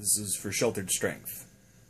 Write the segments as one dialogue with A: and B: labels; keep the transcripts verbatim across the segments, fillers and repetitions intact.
A: This is for Sheltered Strength.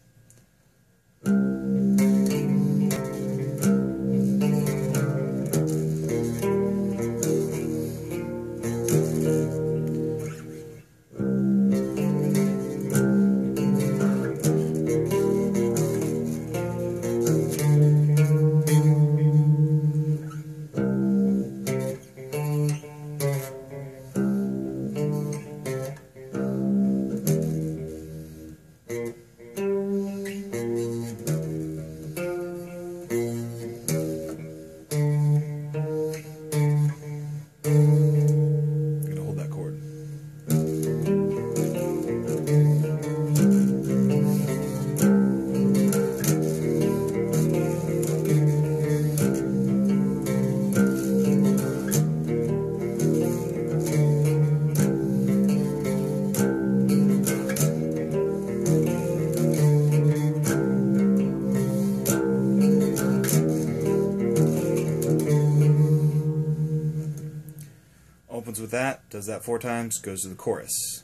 A: Opens with that, does that four times, goes to the chorus.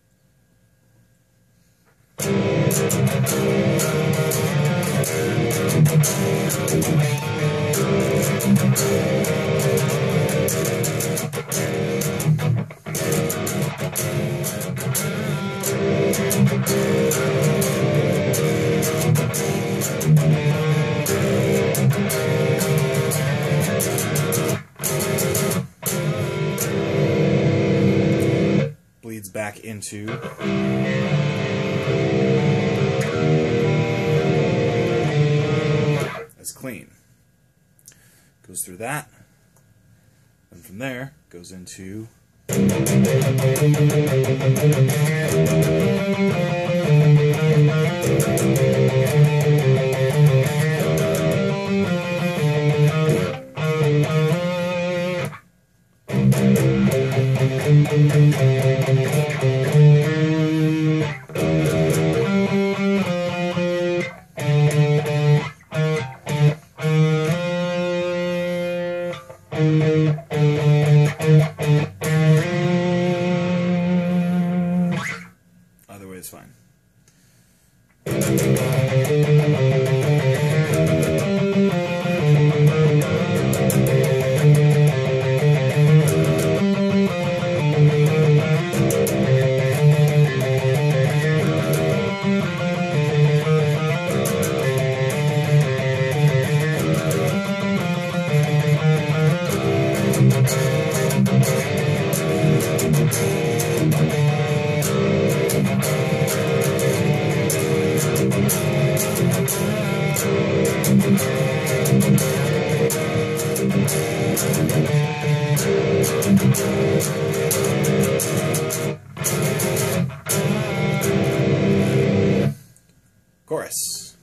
A: Bleeds back into as clean. Goes through that, and from there goes into either way is fine. Chorus.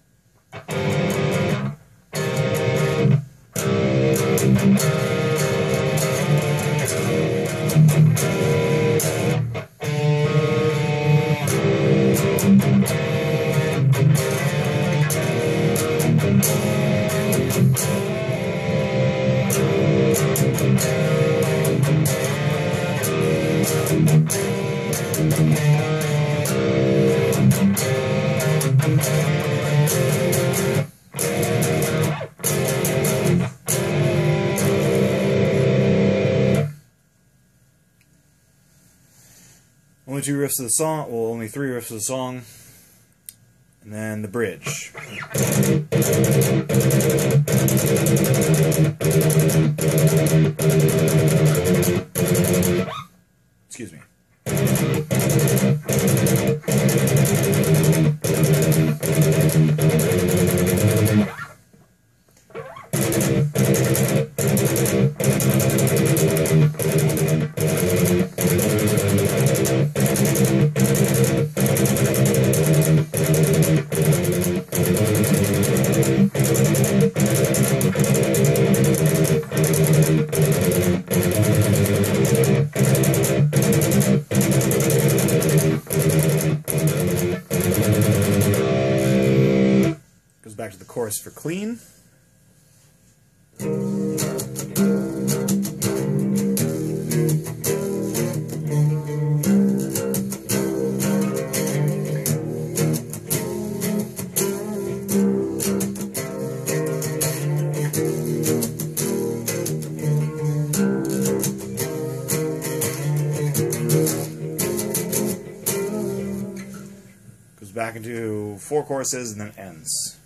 A: Only two riffs of the song, well, only three riffs of the song, and then the bridge. Excuse me. Goes back to the chorus for clean. back into four choruses and then ends.